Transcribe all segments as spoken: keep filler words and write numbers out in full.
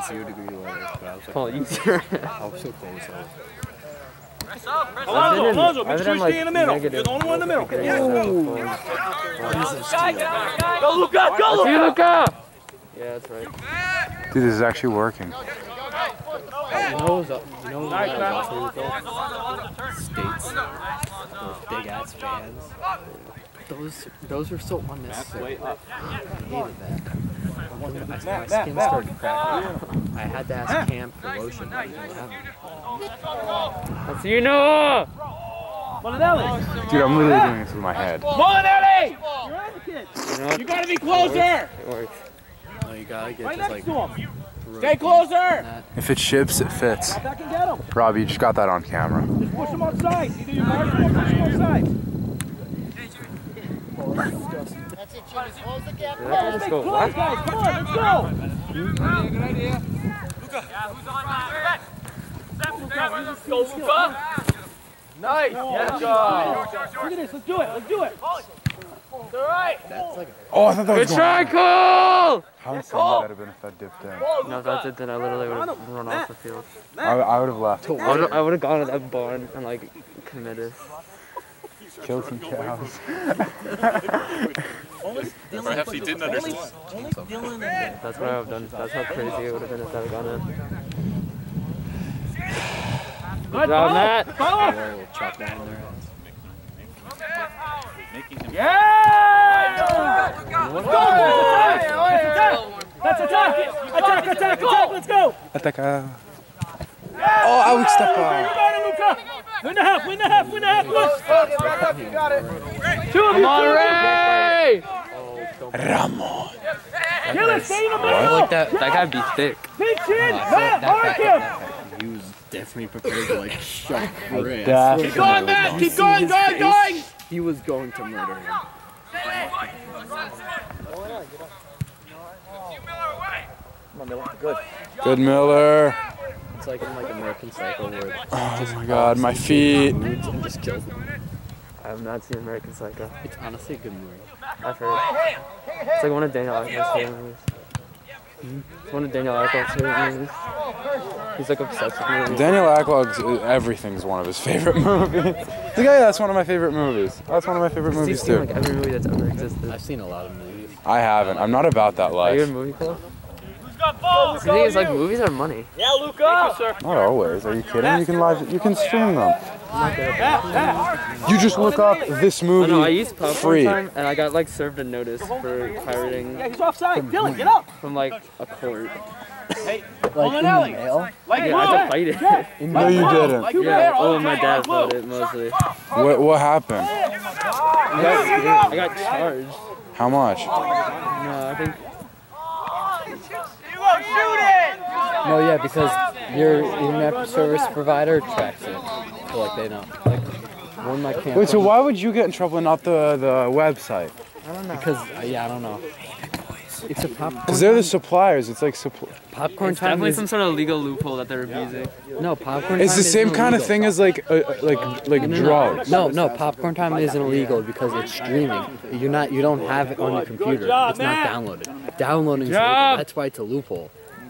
zero degree weather, but I was like, Paul, easier. I was so close. Alonzo, Alonzo, make sure you stay in the middle. You're the only one in the middle. Yeah. Go, Luka! Go, Luka! See, Luka! Yeah, that's right. Dude, this is actually working. You know, you know, what was also really cool? States, those big ass fans. Those, those are so unnecessary. I hated that. When my, my skin started cracking, I had to ask Cam for lotion. I didn't have it. That's you, Noah! Molinelli! Dude, I'm literally doing this with my head. Molinelli! You're advocate! You, know, you gotta be closer! It works. No, you gotta get right just next like... to him. Stay closer! If it ships, it fits. Back and get him. Robbie, you just got that on camera. Just push him outside. Either you guard him or push him outside. That's it, Jimmy. Close the gap. Let's Stay go. close, guys. Come on, let's go. Good idea, good idea. Luka. Go, Luka. Nice. Yes, go. Look at this. Let's do it. Let's do it. It's all right. That's like Oh, I thought that was Good going try, Cole! How insane would that have been if that dipped in? No, if that did, then I literally would have run off the field. I, I would have left. I would I would have gone to that barn and like committed. Killed some cows. Perhaps he didn't understand. That's what I would have done. That's how crazy it would have been if that had gone in. Good job, Matt! we'll chop that in their heads. Yeah! Let's go! That's attack! Attack, attack, attack! Let's go! Attack. Oh, I would step You out. got it, Luka! Win the half, win the half, win the half! Look! You got it! Two of you! Come on, Ray! Ramon. Kill it, stay in the I middle! like that. That guy be thick. Big chin! I felt Matt, that mark guy, him! that guy, he was definitely prepared to like shove for it. That- Keep going, Matt! Keep going, going, going! He was going to murder him. Good. Good Miller. It's like in like American Psycho where Oh my god, my feet. dudes and just kills them. I have not seen American Psycho. It's honestly a good movie. I've heard. It's like one of Daniel Aykroyd's favorite movies. It's one of Daniel Aykroyd's favorite movies. He's like obsessed with movies. Daniel Aykroyd's everything's one of his favorite movies. The guy, that's one of my favorite movies. That's one of my favorite He's movies seen too. like every movie that's ever existed. I've seen a lot of movies. I haven't. I'm not about that Are you in life. movie club? Who's got balls? The thing is, like, movies are money. Yeah, Luka! Thank you, sir. Not always. Are you kidding? You can live. You can stream them. Matt, Matt. You just look up this I know, I movie used Popcorn free. Time, and I got, like, served a notice for pirating Yeah, he's offside. Dylan, get up! from, like, a court. Hey, Like in the mail? Like Yeah, I had to fight it. No, you didn't. Like Yeah, oh, my dad fought it, mostly. What what happened? I got, I got charged. How much? No, I think... No, yeah, because your internet service provider tracks it. So like they know. Like one of my camp Wait, so why would you get in trouble and not the the website? I don't know. Because uh, yeah, I don't know. It's a popcorn. Because they're the suppliers. It's like suppl Popcorn It's time definitely is some sort of legal loophole that they're abusing. no popcorn. It's time the is same kind of illegal. thing as like uh, like like drugs. No, no, popcorn time isn't illegal because it's streaming. You're not, you don't have it on your computer. job, It's not Matt. downloaded. Downloading is Job. illegal. That's why it's a loophole.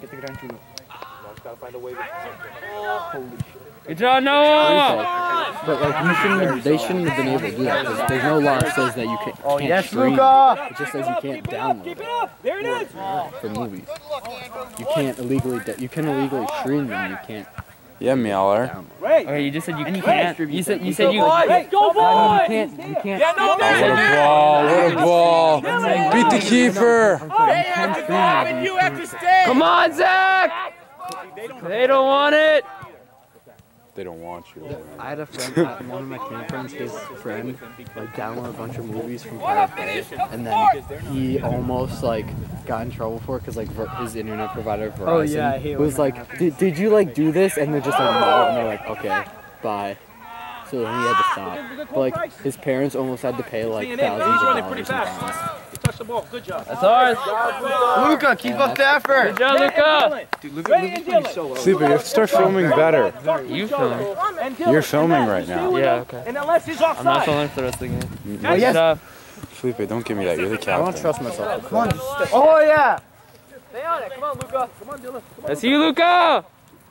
Good job, Noah! But like you shouldn't, have, they shouldn't have been able to do that because there's no law that says that you can't, Oh, can't stream. It just says you can't download Keep it it up! There it is! for movies. You can't illegally, you can illegally stream them. You can't Yeah, Miller. download. Wait! Okay, you just said you can't. You said you said you. Hey, go You boys! can't, you can't. Yeah, no, Oh, what man! a ball! What a ball! Beat the keeper! Hey, after five and you have to stay! Come on, Zach! They don't want it. They don't want you. I had a friend, uh, one of my camp friends, his friend, like downloaded a bunch of movies from Pirate Bay, and then he almost like got in trouble for it because like ver- his internet provider Verizon Oh, yeah, I hate was when like, did, did you like do this? And they're just like, no, and they're like, okay, bye. So then he had to stop. But like his parents almost had to pay like He's thousands of running pretty dollars. in fast. fines. You touched the ball. Good job. That's ours. Luka, keep up the effort. Good job, Luka. Dude, look at Luka's so well. Sleeper, you have to start filming better. You film. You're filming right now. Yeah, okay. And unless he's I'm not offside. filming for the rest of the game. Yes. Good job. Felipe, don't give me that. You're the I don't captain. trust myself. Come on. Oh, yeah. Stay on it. Come on, Luca. Come on, Dylan. That's you, Luca!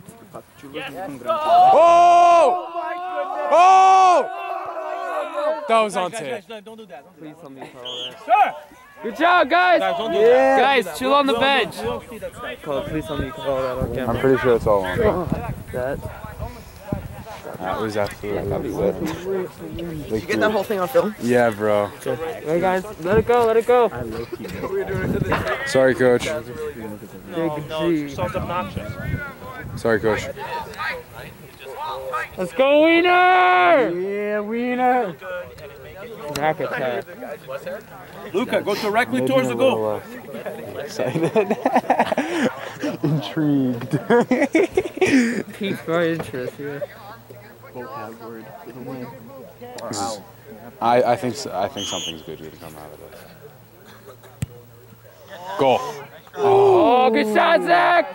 Oh! Oh! That was on tape. Don't do that. Please tell me you call that. Sir! Good job, guys! Guys, don't do that. Guys, chill on the bench. We don't see that stuff. Call, please tell me you call that on I'm camera. pretty sure it's all on. That. That was absolutely upsetting. Did you get that whole thing on film? Yeah, bro. Hey guys, let it go, let it go. Sorry, coach. Big G. Sounds obnoxious. Sorry, coach. Let's go, Wiener! Yeah, Wiener. Rack attack. Luca, go directly towards the goal. Excited. Intrigued. Piqued my interest here. Vocab word. This is- I, I think s- I think something's good going to come out of this. Goal. Oh, good shot, Zach!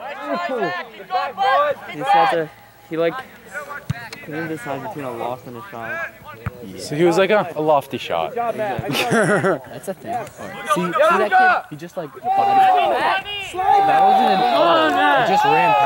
He had to, he like couldn't decide between a loft and a shot. So he was like a, a lofty shot. That's a thing. Right. See, see that kid? He just like body. That wasn't an oh, he just ran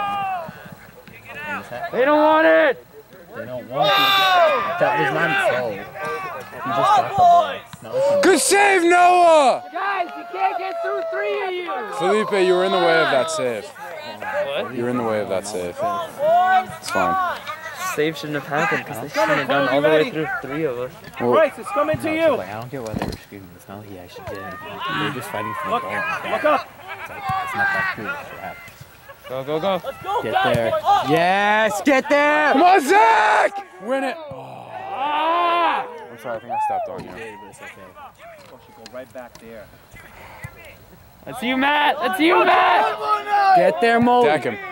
past them. They don't want it! They don't want it. That was not a foul. He just got the ball. No, Good save, Noah! Guys, you can't get through three of you! Felipe, you were in the way of that save. What? You were in the way of that save. It's fine. Save shouldn't have happened because they shouldn't have gone all the way through three of us. Well, Bryce, it's coming to you. like, I don't get why they were screaming. It's not like he actually did anything. They're just fighting for the Look, ball. look up. It's like, it's not that cool. That's what happens. Go, go, go. Let's go, Get guys. there. Up. Yes, get there! come on, Zach! Win it. Ah! I'm sorry, I think I stepped on you. But it's okay. Oh, she go right back there. That's you, Matt! That's you, Matt! Get there, Mo. Deck him.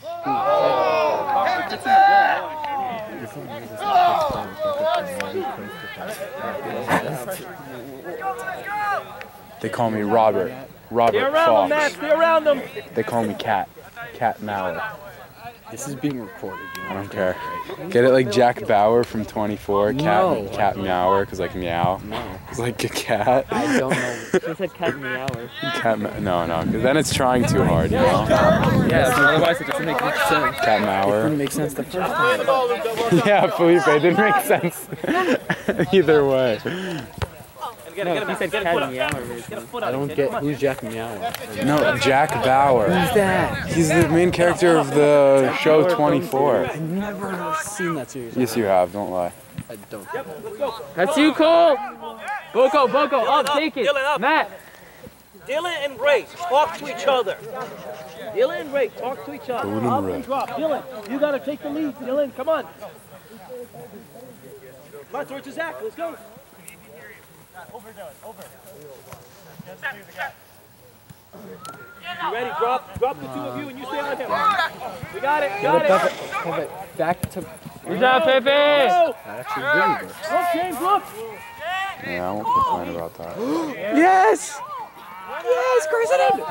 They call me Robert. Stay Robert around them, Matt. Fox. Stay around them. They call me Cat. Cat Mauer. This is being recorded. You know? I don't care. Get it like Jack Bauer from twenty-four. Cat, No. Cat Meower, because like meow. No. It's like a cat. I don't know. She said cat in the hour. Cat ma- no, no, because then it's trying too hard, you know? Yeah, so otherwise it doesn't make much sense. Cat Didn't Mauer. make sense the first time. Yeah, Felipe, it didn't make sense either way. No, he said cat in the hour version. I don't get who's Jack Meow. No, Jack Bauer. Who's that? He's the main character of the show twenty-four. I've never seen that series. Yes, you have. Don't lie. I don't. That's you, Cole! Boko, Boko, up, take it! Dylan, up. Matt! Dylan and Ray, talk to each other. Dylan and Ray, talk to each other. Dylan and Up Ray. and drop. Dylan, you gotta take the lead. Dylan, come on. Come on, towards the Zach. Let's go. Over, Dylan. Over. You ready? Drop, drop the two of you, and you stay on him. We got it. Got it. Pepe, back to. Good job, Pepe! Go. That actually really works. Look, James, look. Yeah, I won't complain about that. Yes! Yes, President!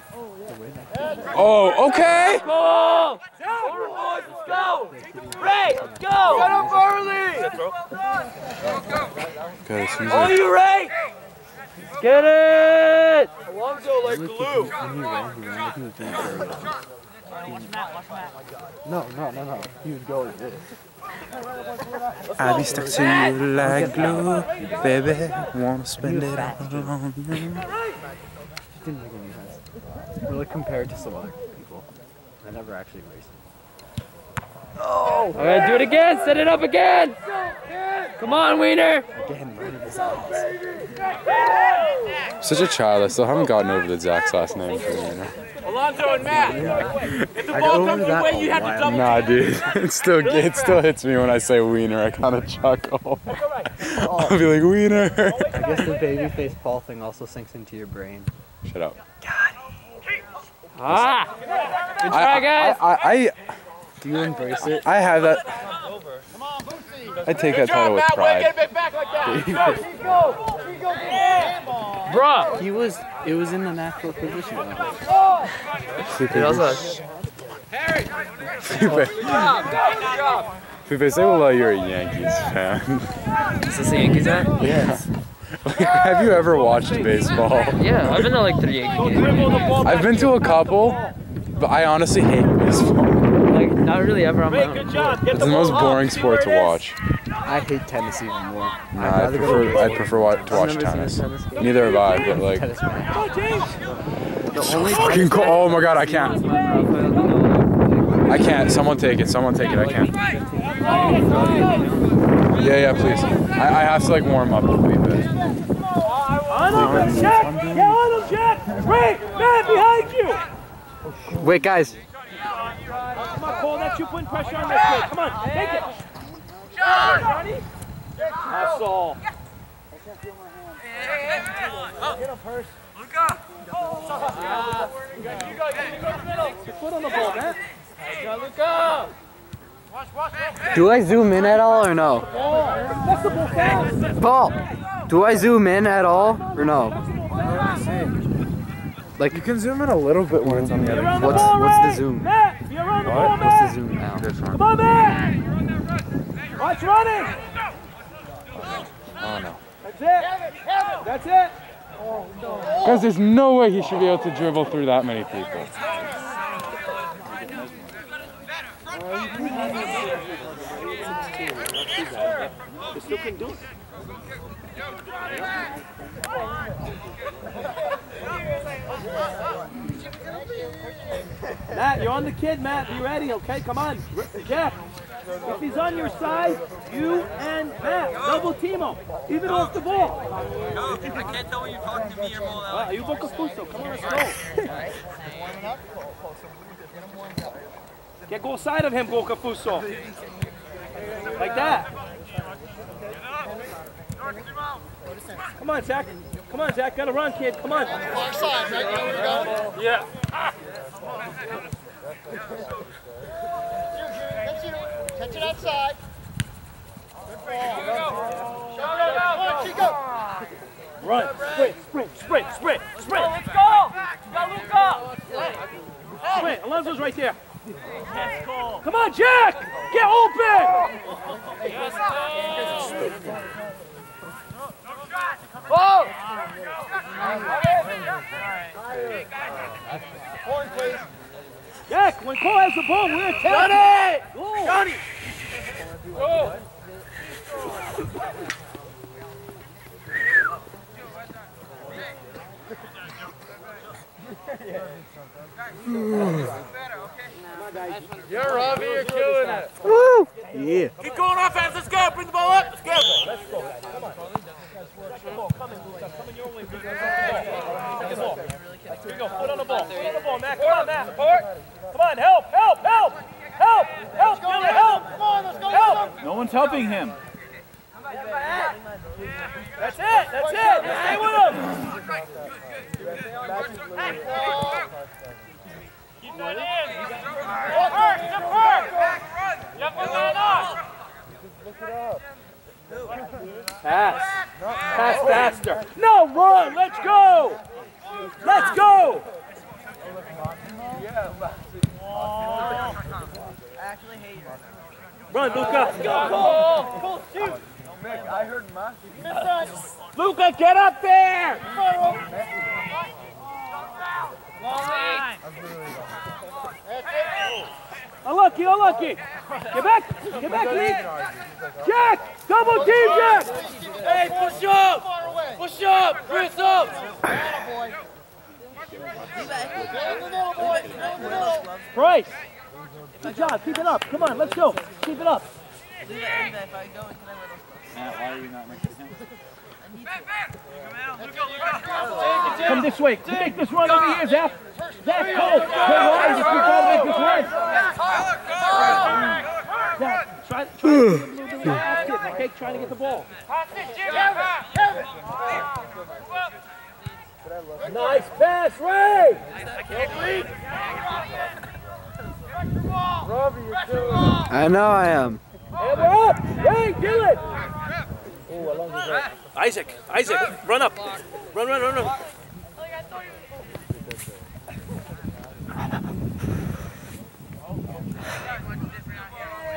Oh, okay. Cole! Over, boys. Let's go. Ray, let's go. Get up early. Okay, this Oh, is you Ray. Get it! Alonzo like glue. When he ran, he ran like he was doing very well. No, no, no, no. He would go like this. I'll be stuck to you like glue, baby. Wanna spend it all on you. Didn't make any sense. Really compared to some other people. I never actually raced. Alright, do it again! Set it up again! Come on, Wiener! Again, right in his eyes. Such a child. I still haven't gotten over the Zach's last name for me, you know? Alonzo and Matt. If the I ball got comes over your that way, you a have to while. double. Nah, dude. It still it still hits me when I say wiener. I kind of chuckle. I'll be like wiener. I guess the babyface Paul thing also sinks into your brain. Shut up. Ah! Good try, I, guys! I, I, I, Do you embrace it? I have that. I take that title with pride. Bruh! He was, it was in the natural position. It also, Felipe, say well, you're a Yankees fan. is this the Yankees hat? Yes. Have you ever watched baseball? Yeah, I've been to like three Yankee games. I've been to a couple, but I honestly hate baseball. Like, not really ever on my own. Good job. Get It's the most boring sport to watch. I hate tennis even more. Nah, I prefer I prefer wa to watch I've never tennis. seen a tennis game. Neither have I, but like Tennis match. Go, James. The only fucking cool. Oh my god, I can't. I can't. Someone take it. Someone take it. I can't. Yeah, yeah, please. I, I have to like warm up a wee bit. On him, Jack! Get on him, Jack! Ray! Man, behind you! Wait, guys. Come on, Cole, that's you putting pressure on this kid. Come on, take it! Johnny! That's all. Get him, Purse. Luca! You go, you go to the middle. Your foot on the ball, man. Luca! Do I zoom in at all or no? That's the ball fast. Paul, do I zoom in at all or no? Like, You can zoom in a little bit when it's on the other side. what's what's the zoom? Matt, you're around the ball, What's the Matt. zoom now? This one. Come on, Matt! Watch running! Oh no. That's it! That's it! Guys, there's no way he should be able to dribble through that many people. You still can do it. Matt, you're on the kid, Matt. Be ready, okay? Come on. Jack, if he's on your side, you and Matt, double team him, even off the ball. I can't tell when you're talking to me or more. Uh, you Boca Fuso. Come on, let's go. Get go side of him, Boca Fuso. Like that. Come on, Zach. Come on, Zach. Gotta run, kid. Come on. Far side, right? You know where to go? Yeah. That's you. Catch it outside. Good ball. Shut it up. Come on, Chico. Run. Sprint, sprint, sprint, sprint, sprint. Let's go! Got Luca! Sprint. Alonso's right there. Come on, Jack. Get open. Oh! Horn, please. Jack, when Cole has the ball, we're attacking. Johnny! Johnny! Go! You're Robbie, you're killing it. Woo! Yeah. Keep going offense, let's go, bring the ball up, let's go. Let's go. Come on. Second ball, coming, Luca. Coming your way. Second ball. Here we go. Foot on the ball. Foot on the ball, Matt. Come on, Matt. Support. Come on, help, help, help. Help, help, Billy, help. Come on, let's go. Help. No one's helping him. That's it, that's it. Stay with him. Keep that in. Support, support. Yep, we're going on. Pass. Pass faster. No, run. Let's go. Let's go. Run, Luca. Go, Cole. Cole, shoot. I heard him, man. Luca, get up there. Unlucky, unlucky. Get back. Get back, Lee. Jack, double team, Jack. Hey, push up! Push up! Chris up! Bryce. Good job. Keep it up. Come on, let's go. Keep it up. Matt, why are you not making him? Come this way. Take this run over here, Zach. Zach, go. Go wide. Just keep trying to make this run. Zach, try, try to get a little bit more active, okay? Trying to get the ball. Nice pass, Ray. I know I am. Hammer up. Ray, Dylan. Isaac, Isaac, run up. Run, run, run, run.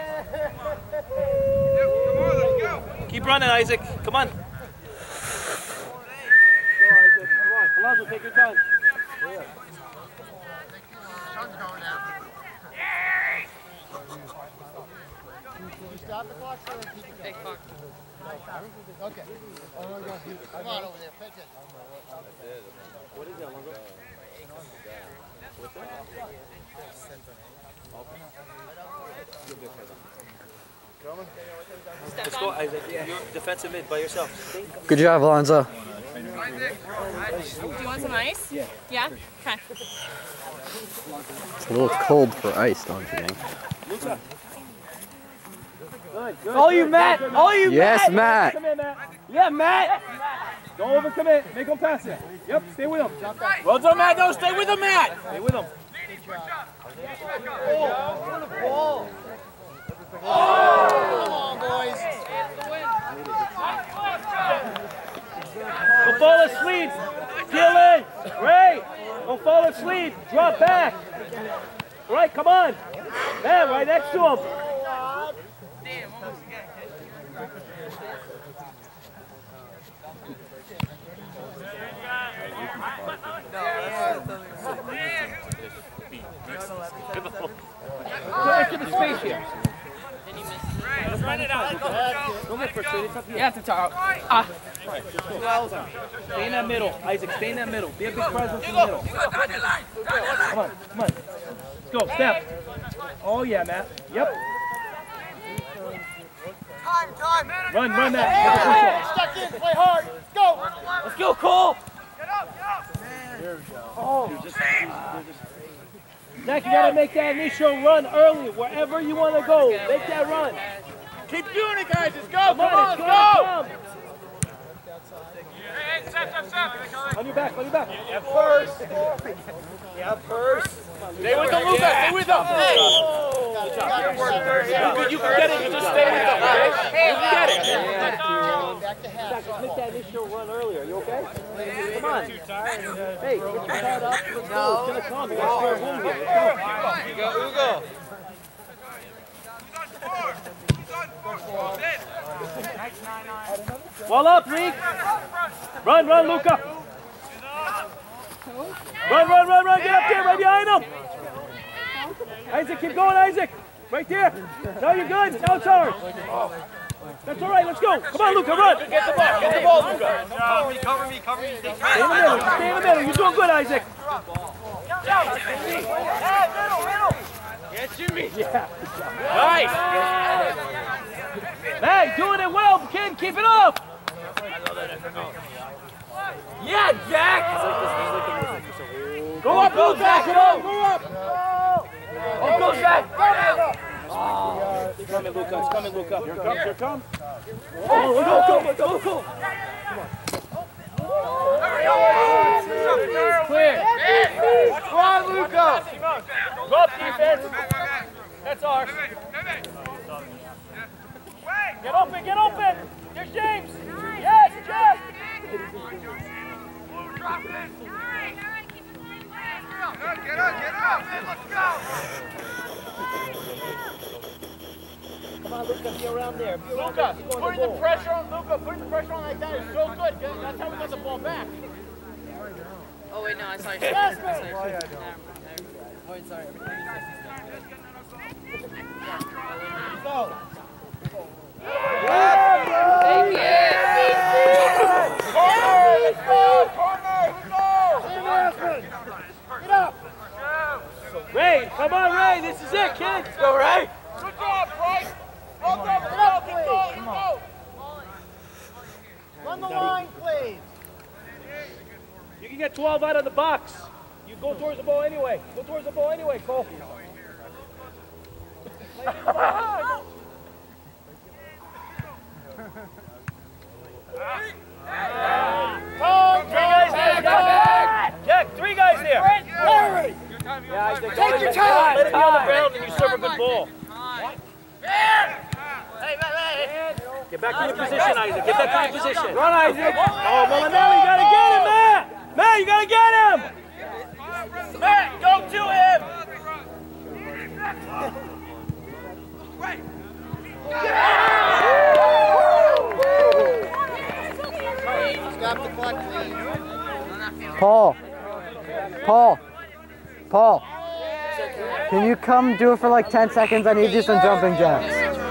Keep running, Isaac. Come on. Alonzo, take your time. Sun's going down. You stop the clock so they keep it going. Clock. Okay. Come on over there, pitch it. What is that, Alonzo? What's that? Let's go, Isaac. You're defensive mid by yourself. Good job, Alonzo. Do you want some ice? Yeah. Yeah? Okay. It's a little cold for ice, don't you think? Good, good. All you, Matt! All you, Yes, Matt! Matt! Come in, Matt. Yeah, Matt! Don't overcommit. Make him pass it. Yep, stay with him. Well done, Matt. No, stay with him, Matt! Stay with him. Oh! Come on, boys. Don't fall asleep. Peel in. Ray. Don't fall asleep. Drop back. All right, come on. Man, right next to him. Go into the space here. Let's run it out. Don't get frustrated. It's up here. You have to talk. Ah. Stay in that middle. Isaac, stay in that middle. Be a big presence in the middle. Come on, come on. Let's go, step. Oh, yeah, Matt. Yep. Time, time. Run, run, Matt. Stuck in, play hard. Go. Let's go, Cole! Zach, you gotta make that initial run early, wherever you want to go. Make that run. Keep doing it, guys. Let's go. Come Come on, on, it's let's go. On your back, on your back. Yeah, first. Yeah, first. Stay with them, Luca. Stay with them. Luca, you can get it. You just stay with them, okay? You can get it. Back to half. Zach, just make that initial run earlier. You okay? Come on. Hey, get your head up. Let's go. It's gonna come. You gotta start moving here. Let's go. You go, Ugo. Wall up, Reek. Run, run, Luca. Run, run, run, run. Get up there, right behind him. Isaac, keep going, Isaac. Right there. Now you're good. Now it's ours. That's all right. Let's go. Come on, Luca, run. Get the ball. Get the ball, Luca. Cover me, cover me, cover me. Stay in the middle. Stay in the middle. You're doing good, Isaac. Get Jimmy. Yeah. Nice. Hey, doing it well, kid. Keep it up. Yeah, Jack. Go up, Go, Luca. Jack. Come Go. on, go up. Oh, go, Jack. It's coming, Luca. It's coming, Luca. Here comes, here comes. Oh, go, go, go, go. Clear. Come on, Luca. Go up, defense. That's ours. Get open, get open. There's James. Yes, yes. Get up, get up. Let's go. Come on, Luca, be around there. Be around Luca, there. Score putting the the ball. pressure on Luca, putting the pressure on like that is so good. That's how we got the ball back. Oh, wait, no, I saw your shirt. I saw your shirt. Oh, wait, sorry. Go. Thank you. Get up. Ray, come on, Ray. This is it, kid. Go, Ray. Good job, Bryce. Well done. Get up, please. Come on. Run the line, please. You can get twelve out of the box. You go towards the ball anyway. Go towards the ball anyway, Cole. Come, Three guys there, Jack. Jack, three guys there. Larry. Yeah, Isaac, Take your time. Let it be on the ground and you serve a good ball. Get back to your position, Isaac. Get back to your position. Run, Isaac. Oh, Molinelli, you gotta get him, Matt. Matt, you gotta get him. Matt, go to him. Stop the clock, please. Paul. Paul. Paul. Can you come do it for like ten seconds? I need to do some jumping jacks.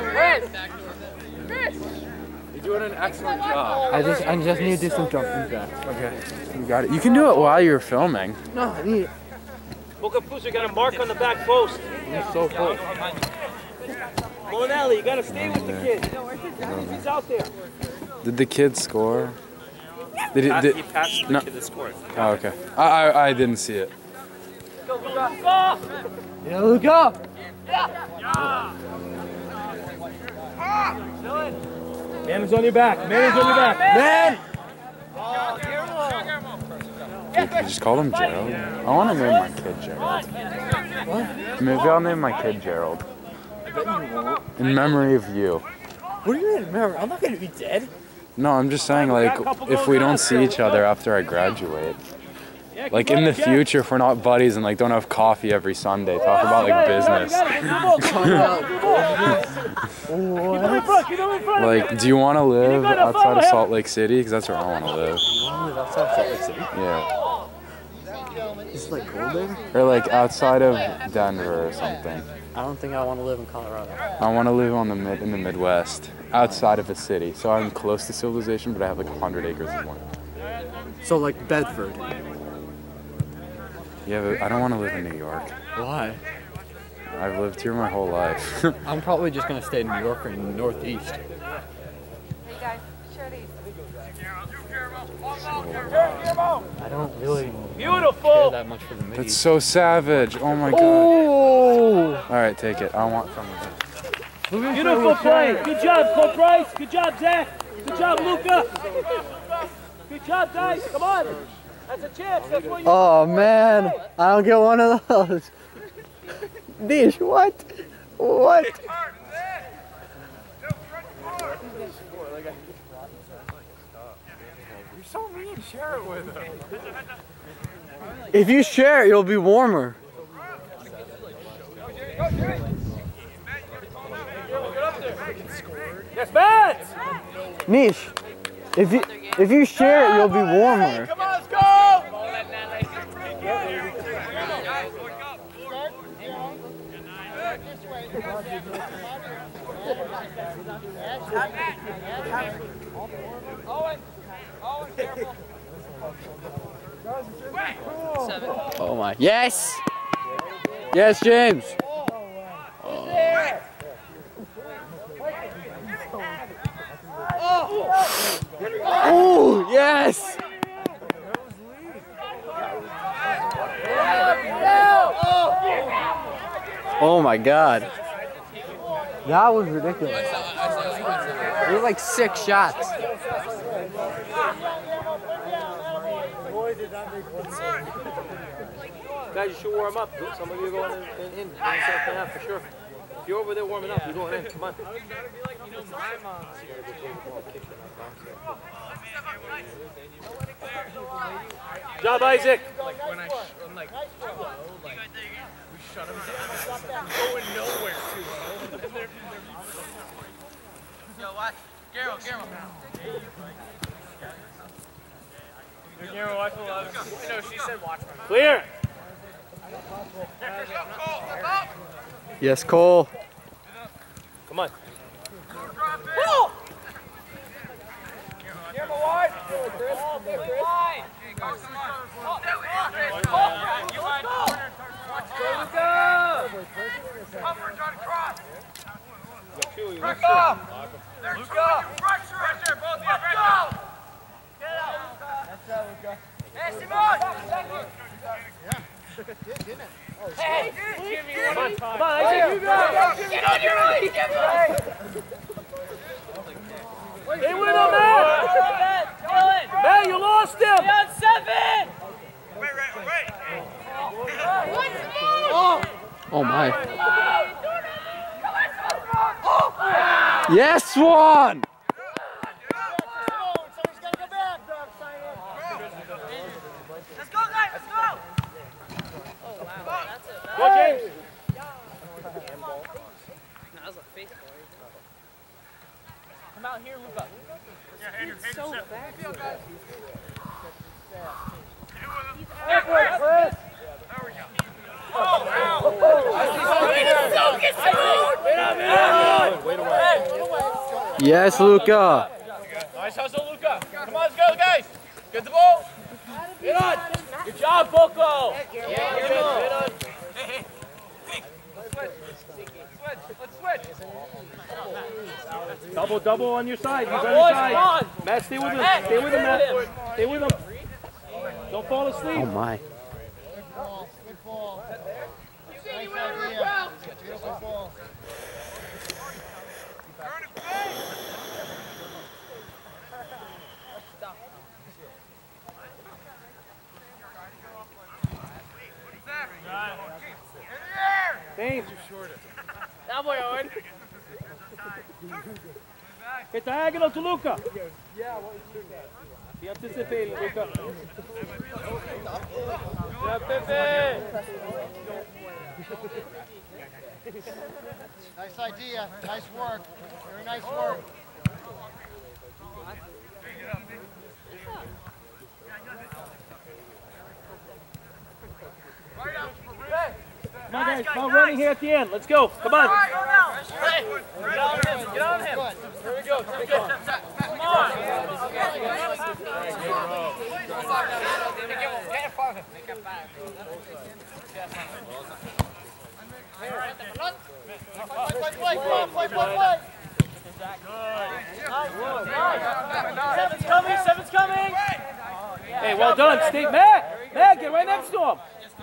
You're doing an excellent job. I just I just need to do some jumping jacks. Okay, you got it. You can do it while you're filming. No, I need it. Boca Pusa, you got a mark on the back post. He's so full. Molinelli, you got to stay with the kid. He's out there. Did the kid score? Did it? Did, He passed the no. kid that scored. Oh, okay. I, I I didn't see it. Go, Luca. Go! Yeah, Luca. Man is on your back. Man is on your back. Man. Dude, you just called him Gerald? I want to name my kid Gerald. What? Maybe I'll name my kid Gerald. In memory of you. What do you mean? Remember, I'm not gonna be dead. No, I'm just saying, like, if we don't see each other after I graduate, like in the future, if we're not buddies and like don't have coffee every Sunday, talk about like business. Like, do you want to live outside of Salt Lake City? Because that's where I want to live. You want to live outside Salt Lake City? Yeah. Is it like cold there? Or like outside of Denver or something. I don't think I want to live in Colorado. I want to live on the mid in the Midwest, outside of a city. So I'm close to civilization, but I have like a hundred acres of land. So like Bedford. Yeah, but I don't want to live in New York. Why? I've lived here my whole life. I'm probably just gonna stay in New York or in the Northeast. Hey guys, share these. I don't really Beautiful. care that much for the Mideast. That's so savage. Oh my god. Oh! All right, take it. I want some of it. Beautiful play. Good job, Cole Bryce. Good job, Zach. Good job, Luca. Good job, guys. Come on. That's a chance. That's what you Oh man, I don't get one of those. Dish, what? What? You're so mean. Share it with him. If you share it, you'll be warmer. Yes, Matt. Nish, if you if you share it, you'll be warmer. Come on, let's go. Oh my! Yes. Yes, James. Oh, yes! Oh my god. That was ridiculous. It was like six shots. Guys, you should warm up. Some of you are going in, in, in, in the second half for sure. If you're over there warming up, you're going in. Come on. Good job, Isaac. Like when I, sh I'm like, oh, like, we shut him down. Going nowhere too. Yo, watch. Guerrero, Guerrero. Guerrero, watch the love. No, she said watch my mouth. Clear. Yes, Cole. Come on. Guerrero, wide. Chris. Wide. Hey, give me one. Come on, Isaac. You go. Get on your right. Get right. They win on that. Man, you lost him. On seven. Wait, wait, wait. Oh my. Yes, Swan! Let's go, guys, let's go! Oh, wow, that's a... Go, James. That was a fake boy. Come out here, Luca. It's so bad. Yes, Luca. Nice hustle, Luca. Come on, let's go, guys. Get the ball. Get on. Good job, Boko. Yeah, get on. Get on. Hey, hey. Switch. Switch. Let's switch. Double, double on your side. He's on your side. Matt, stay with him. Stay with him, Matt. Stay with him. Don't fall asleep. Oh my. Good ball. Good ball. Nice idea. Beautiful ball. Dave. That boy, Owen. Hit diagonal to Luca. Be anticipating, Luca. Yeah, Pepe. Nice idea. Nice work. Very nice work. Come on, guys. Start running here at the end. Let's go. Come on. Get on him. Get on him. Here we go. Here we go. Come on. Get in front of him. Make it back. Play, play, play, play, play, play. Seven's coming. Seven's coming. Hey, well done, Steve. Matt. Matt, get right next to him.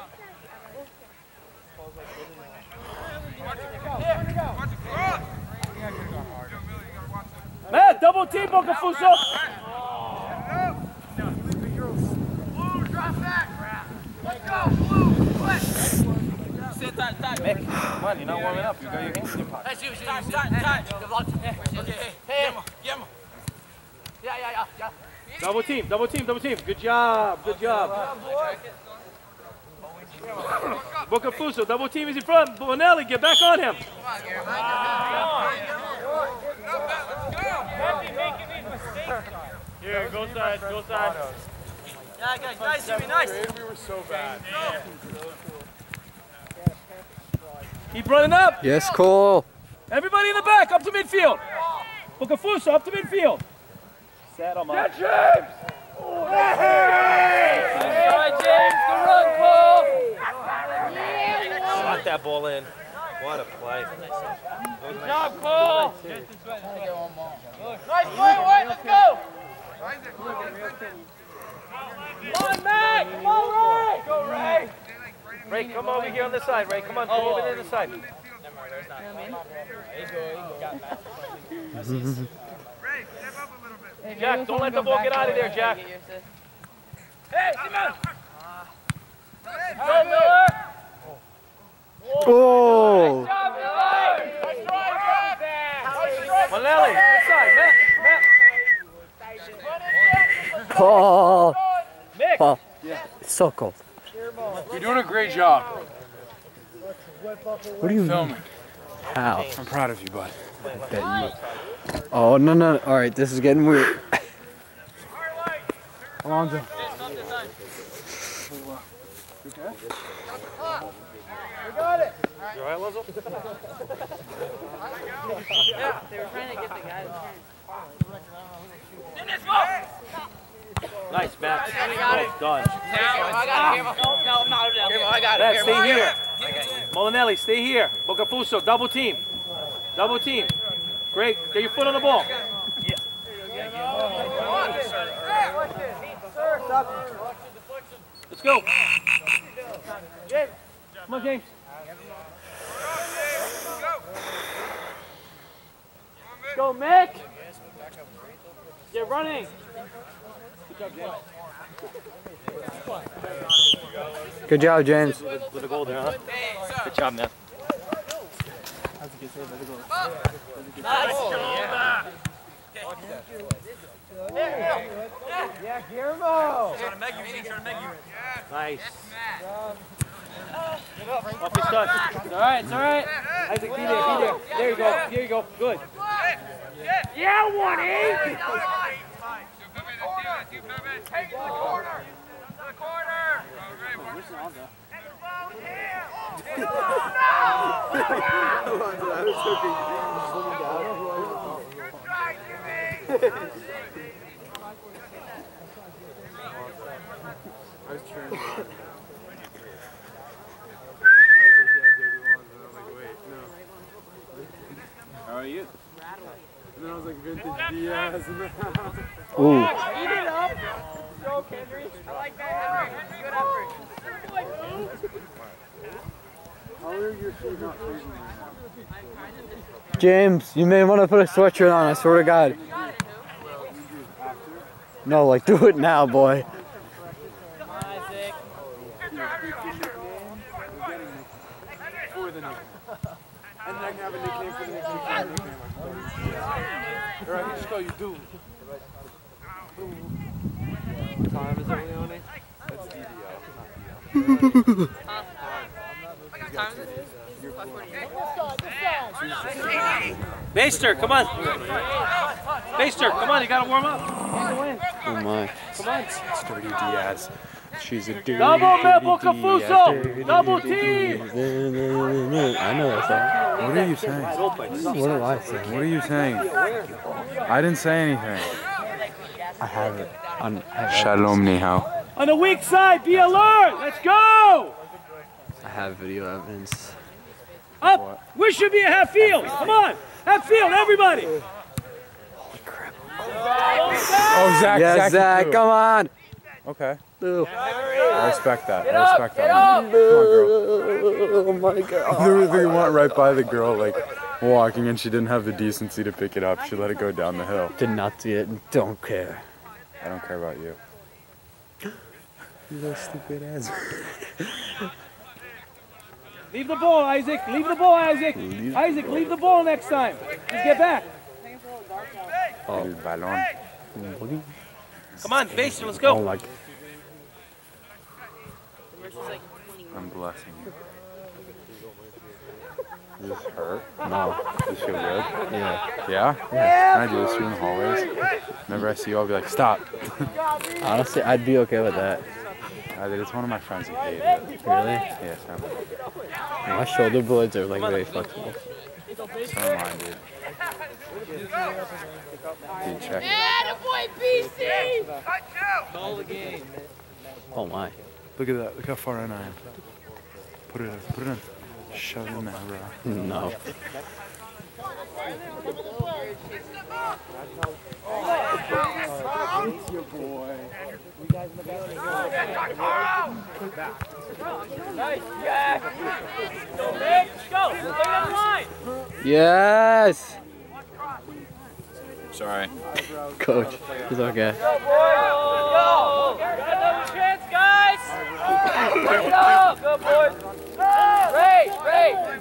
Matt, double team, Bocafuso. Mick, come on, you're not warming up. You got your hands in your pocket. Yeah, yeah, yeah, yeah. Double team, double team, double team. Good job, good job. Bocafuso, double team is in front. Bonelli, get back on him. Here, go side, go side. Yeah, guys, nice, Jimmy, nice. We were so bad. Keep running up. Yes, Cole. Everybody in the back, up to midfield. Bocafuso, up to midfield. Set him up. Get James! All right, James, the run, Cole. Slot that ball in. What a play. Good job, Cole. Nice play, White, let's go. Come on, Matt. Come on, Ray. Go, Ray. Ray, come over here on this side, Ray. Come on, come over there on this side. Jack, don't let the ball get out of there, Jack. Hey, Simon! Go, Miller! Oh! Manelli, inside, Matt, Matt. Paul! Mick! Paul. It's so cold. You're doing a great job. What do you Filming. mean? How? I'm proud of you, bud. I bet you. Oh, no, no. All right, this is getting weird. Alonzo. You all right, Alonzo? Yeah, they were trying to get the guy to Nice, Matt. We got it. Done. I got it. No, I'm not over there. I got it. Matt, stay here. Molinelli, stay here. Bocafuso, double team. Double team. Great. Get your foot on the ball. Yeah. Let's go. James. Come on, James. Let's go, Mick. Get running. Good job, James. Good job, James. With a goal there, huh? Good job, man. Nice. Yeah, Guillermo. Nice. Off his touch. It's all right, it's all right. Isaac, be there, be there. There you go, there you go. Good. Yeah, one eight. I was trying to. How are you? And then I was like, vintage Diaz in the house. Ooh. Eat it up. Go, Kendry. I like that. Good effort. How are your shoes not freezing right now? James, you may want to put a sweatshirt on, I swear to God. No, like, do it now, boy. Isaac. For the nickname. And then I can have a nickname for the next nickname. Or I can just call you Dude. What time is it, Leone? That's D D O. Time is it? Baster, come on. Baster, come on, you gotta warm up. Oh my. Come on. It's Dirty Diaz. She's a dirty Double Millbrook dirty Cafuso. Diaz. Double team. I know that song. What are you saying? What am I saying? What are you saying? I didn't say anything. I have it. On, I have Shalom Nihao. On the weak side, be alert. Let's go. I have video evidence. Up. We should be a half field. Come on. Half field, everybody. Holy crap. Oh, Zach. Yes, Zach, too. come on. Okay. Ooh. I respect that. I respect that. Come on, girl. Oh my God. They really went right by the girl, like, walking, and she didn't have the decency to pick it up. She let it go down the hill. Did not see it. Don't care. I don't care about you. You little stupid ass. Leave the ball, Isaac. Leave the ball, Isaac. Leave Isaac, leave the ball next time. Just get back. El balón. Come on, Baster, let's go. Oh my. I'm blessing you. Does this hurt? No. Does this feel good? Yeah. Yeah? Yeah. Can I do this to you in the hallways? Whenever I see you, I'll be like, stop. Honestly, I'd be okay with that. I did. It's one of my friends who hated it. Really? Yes, I'm. My shoulder blades are like very flexible. So am I, dude. Dude, check it. Attaboy, B C! Call the game. Oh my. Look at that. Look how far in I am. Put it in. Put it in. Shove it in there, bro. No. It's your boy. Nice, yeah. Go, Nick. Go. Stay on the line. Yes! Sorry. Coach, it's okay. Go, boys. Go. Got another chance, guys. Bring it up. Go, boys. Ray, Ray.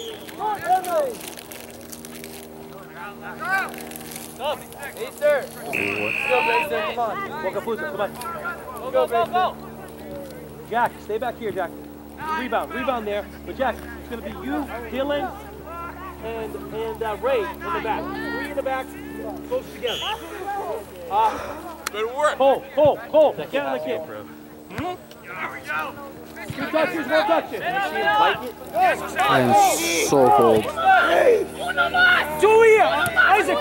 Come, Easter. Let's go, Baster. Come on. Walk up, Pusa. Come on. Go, go, go, go. Jack, stay back here, Jack. Rebound, rebound there. But Jack, it's going to be you, Dylan, and and uh, Ray in the back. Three in the back, close together. Uh, Good work. Cole, Cole, Cole, get on the kick. Hmm? Two touches, one touches. I am so cold. Two here, Isaac.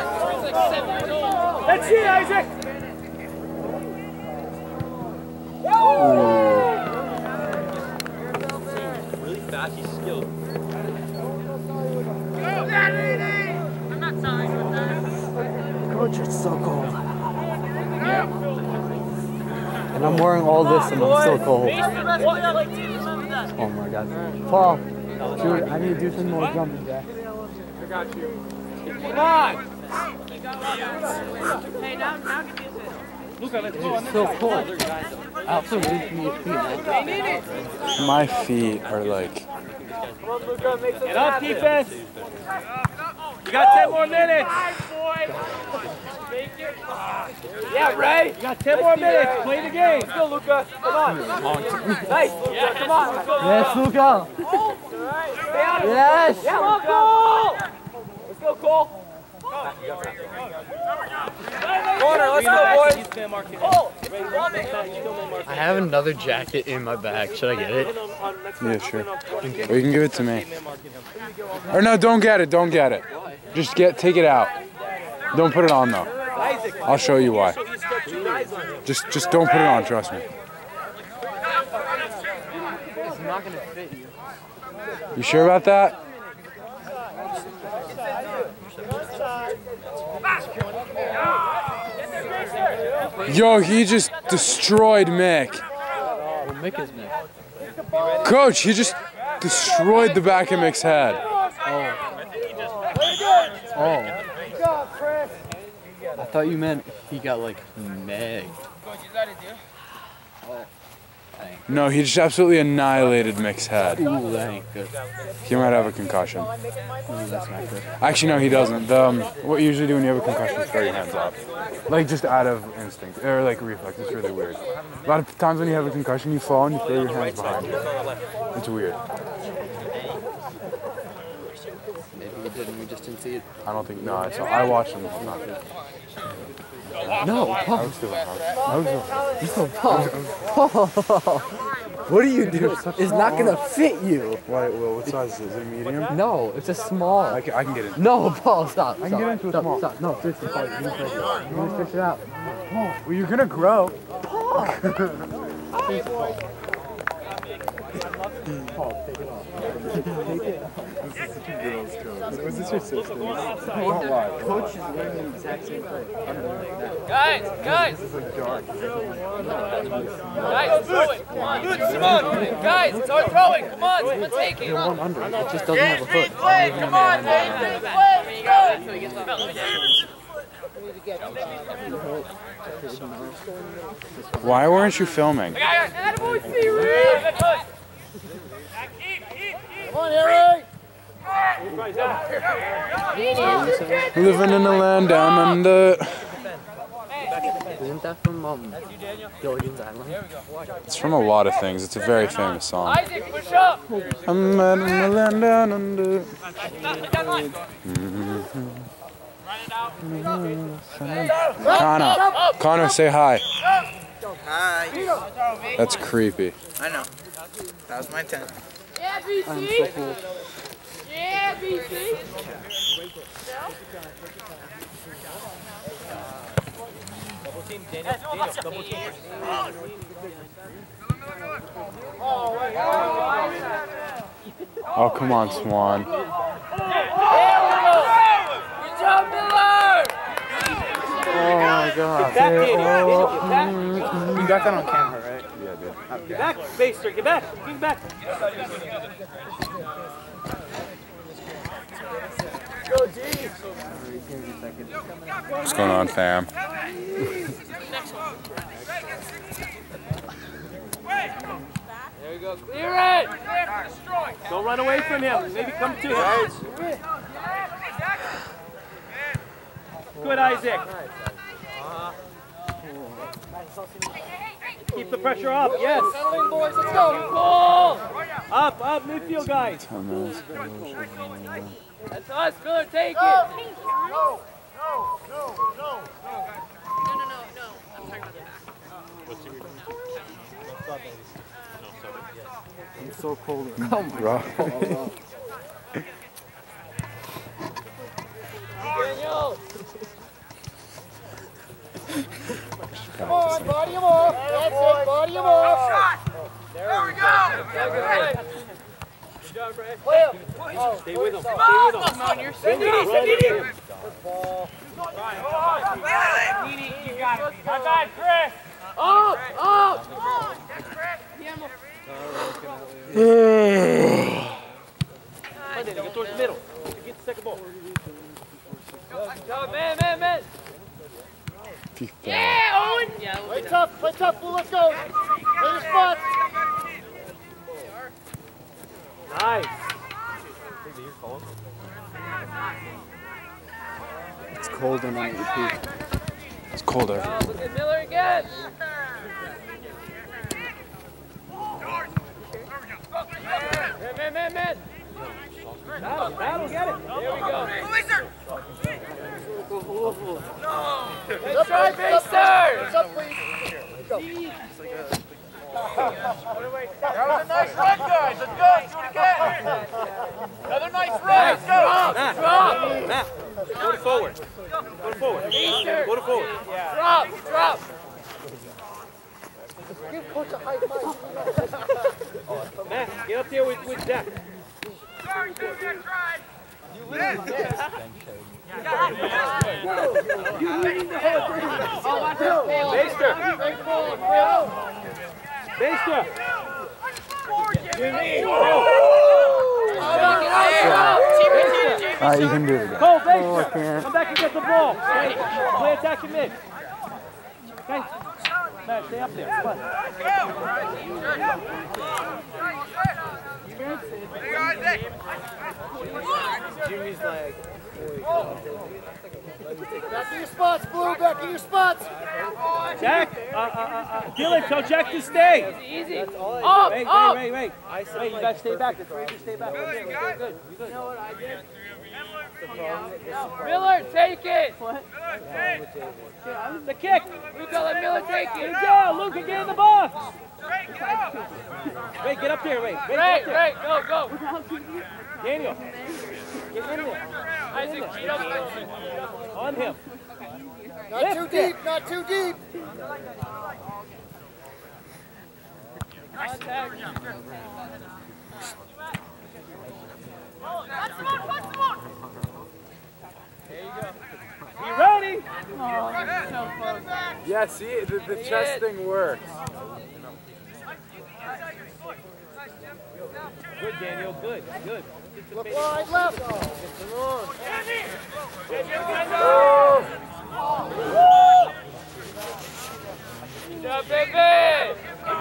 That's it, Isaac. Really fast, he's skilled. I'm not telling with that. Coach, it's so cold. And I'm wearing all this and I'm still cold. Oh my God. Paul, dude, I need to do some more jumping jacks. I got you. Come on. Hey, now, now give me a sit. Luca, let's go. It's so cold. I also need to feet. They need it. My feet are like. Get up, defense. You got ten more minutes. Yeah, Ray. You got ten more minutes. Play the game. Let's go, Luca. Come on. Nice, Luca. Come on. Let's go. Yes, Luca. Yes. Yeah, let's go. Let's go, Cole. Corner, let's go, boys. Cole, I have another jacket in my bag. Should I get it? Yeah, sure. Or you can give it to me. Or no, don't get it. Don't get it. Just get, take it out. Don't put it on though. I'll show you why. Just, just don't put it on. Trust me. It's not gonna fit you. You sure about that? Yo, he just destroyed Mick. Well, Mick is Mick. Coach, he just destroyed the back of Mick's head. Oh. Oh. I thought you meant he got like megged. No, he just absolutely annihilated Mick's head. Ooh, that ain't good. He might have a concussion. Ooh, that's not good. Actually, no, he doesn't. The, um, what you usually do when you have a concussion is throw your hands up. Like, just out of instinct, or like reflex. It's really weird. A lot of times when you have a concussion, you fall and you throw your hands behind you. It's weird. Maybe you didn't, we just didn't see it. I don't think, no, it's not, I watched him. It's not good. No, Paul. I was still, I was still. No, Paul. Paul. What do you do? It's not gonna fit you. Why, well, what size is it? Is it medium? No, it's a small. I can, I can get it. No, Paul, stop. I can get into a stop, small. Stop. No, seriously, Paul, you're gonna stretch it out. You're gonna stretch it out. Paul, well, you're gonna grow. Paul. Please, Paul. Paul, take it off. Take it off. This is such a girl's coat. Was this your sister? Don't lie. Coach is wearing the exact same clothes. Guys, guys! This is like dark. Guys, throw it! Come on! Good, Simone! Guys, start throwing! Come on! Someone take it! One under. It just doesn't have a hook. Come on, Dave! Why weren't you filming? Attaboy, Siri! Come on, Harry! Living in the land down under. Isn't that from um, Gilligan's Island? It's from a lot of things. It's a very famous song. Isaac, push up! I'm in the land down under. Connor, Connor, say hi. Hi. That's creepy. I know. That was my tent. Yeah, B C! I'm so cool. Yeah, B C! Oh, come on, Swan. Good job, Miller! Oh my God. Back, Katie. Oh, Get back. You got that on camera, right? Yeah, dude. Get back, Baster. Get back. Get back. What's going on, fam? There we go. Clear it! Don't run away from him. Maybe come to him. Good, Isaac. Keep the pressure up. Yes. Settling, boys. Let's go. Ball! Up, up, midfield guys. That's us, Miller. Take it. No, no, no, no, no. No, no, no, no. I'm talking about the back. I'm so cold. Bro. Daniel. Come on, body him off. That's it, body him off. There we go. Good job, Brad. Play him. Stay with him. Stay with him. Come on, you're Send it, send it in. Nini, you got it. My bad, Chris. Up, up. Go towards the middle. Get the second ball. Go, man, man, man. Yeah, Owen. Yeah, Play tough, play tough, Blue, let's go. Play your spot. Nice. It's cold and I repeat. It's colder. Look at Miller again. Man, man, man, man. That'll, that'll get it. There we go. Up, Let's try Baster. What's up, please? Go. go. That was a nice run, guys. Let's go. Let's do it again. Another nice run. Let's go. Matt, drop. Matt, go to forward. Go to forward. Go to forward. Drop. Drop. Give Coach a high five. Matt, get up there with, with Jack. Sorry, dude, good try. You lead this. Baster. Baster. All right, you can do it again. Go, Baster. Come back and get the ball. Play, play attack and mid. Okay. Matt, stay up there. Come on. Hey, Isaac. Jimmy's like, Back in your spots, Blue. Back in your spots. Jack, uh, uh, uh, uh, Dylan, tell Jack to stay. Easy. Up, wait, up. wait, wait, wait. Wait, you guys stay back. The three of you stay back. Okay, good, good. You good. You know what I did? Miller, take it. The kick. Luca, let Miller take Good it. go. Luca, get in the box. Wait, get up there. Wait, wait. Right, get up there. right, go, go. Daniel, get in there. Isaac, cheat up. On him. Not Lift too it. deep. Not too deep. Be ready. Yeah, see, the, the chest thing works. Good, Daniel. Good, good. Look wide left. Good job, baby.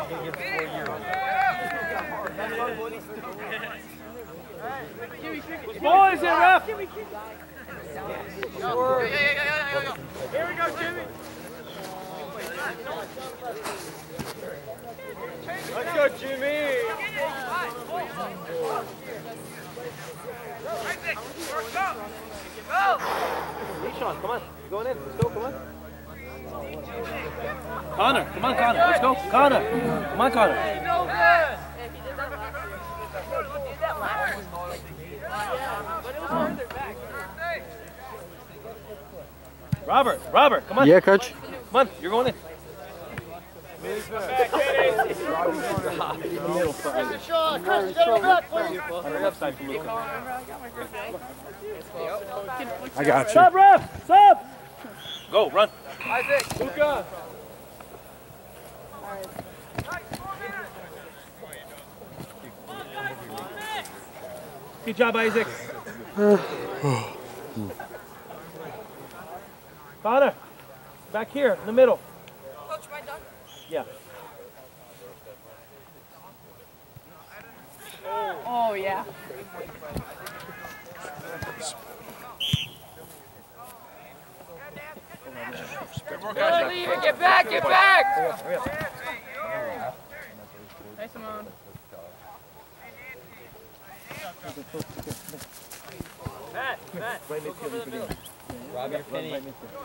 Whose ball is it, ref? Here we go, Jimmy. Let's go, Jimmy. Isaac, work up. Go. Sean, come on. You're going in. Let's go, come on. Connor, come on, Connor. Let's go. Connor. Come on, Connor. So good. He did that last one. But it was further back. Robert, Robert, come on. Yeah, coach. Come on, you're going in. Chris and Sean. Chris, get him back, please. I got you. Stop, ref! Stop! Go, run. Isaac. Luca. Good job, Isaac. Connor, back here in the middle. Coach, my done? Yeah. Oh, yeah. Good, leave it. Get back, get back. Nice, Simone. Matt, Matt. Right midfield. Robert Penny.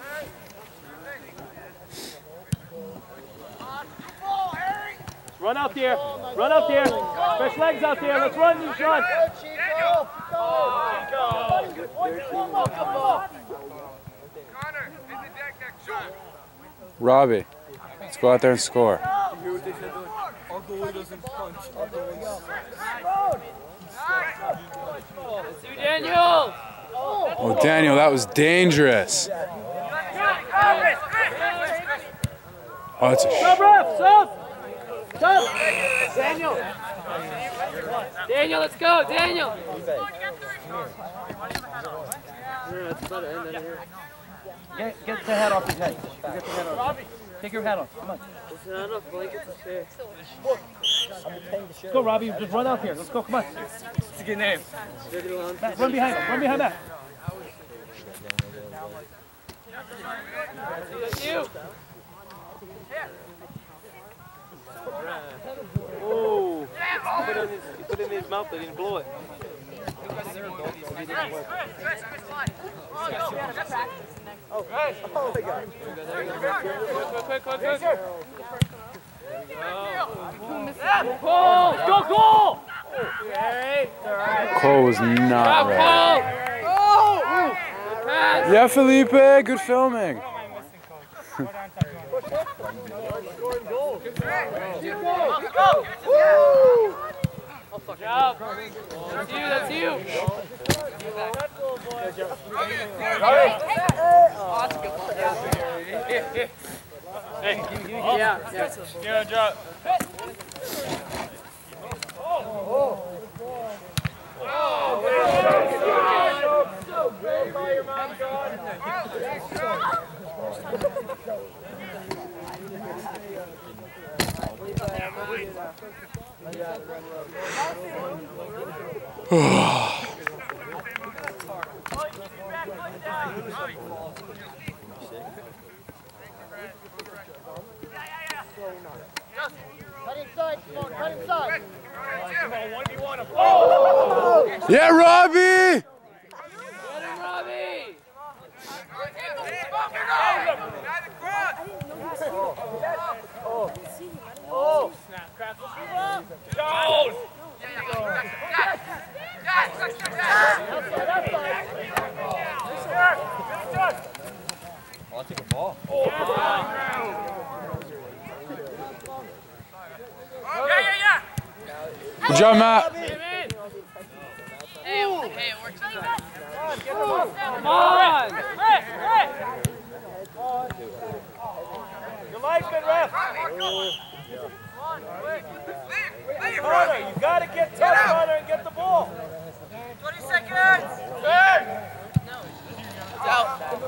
Run out there. Run out there. Fresh legs out there. Let's run, you Sean. Good, Chico. Go. Connor, hit the deck next shot. Robbie, let's go out there and score. Our goalie doesn't punch. Our goalie's... Do Daniel. Oh, Daniel, that was dangerous. Oh, that's a Stop, sh ref. Stop. Stop. Daniel. Daniel, let's go. Daniel. Get, get the hat off his head. Get the hat off. Take your hat off. Come on. There's not enough blankets to share. Let's go, Robbie. Just run out here. Let's go. Come on. It's a good name. Matt, run behind him. Run behind Matt. That's you. Oh, he put, it in his, he put it in his mouth, but he didn't blow it. Oh, hey. Oh, my God. Quick, quick, quick, quick. Cole! Go, Cole! Cole was not ready. Yeah, Felipe, good filming. Good job. That's you, that's you. Hey, Yeah, yeah. yeah, drop. Cut inside, Simone, cut inside. Yeah, Robbie! Get him, Robbie! I'll take a ball. Good job, Matt. Hey, hey, it works. Come Come on! Your linesman, ref. Connor, you gotta get tough, Connor, and get the ball. twenty seconds! Hey! It's out.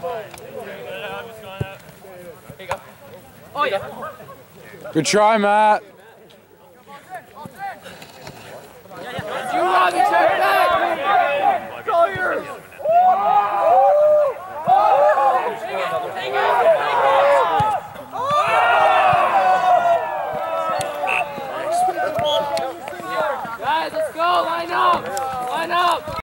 Oh, yeah. Good try, Matt. You, Robbie, check back! Go here! Guys, let's go! Line up! Line up!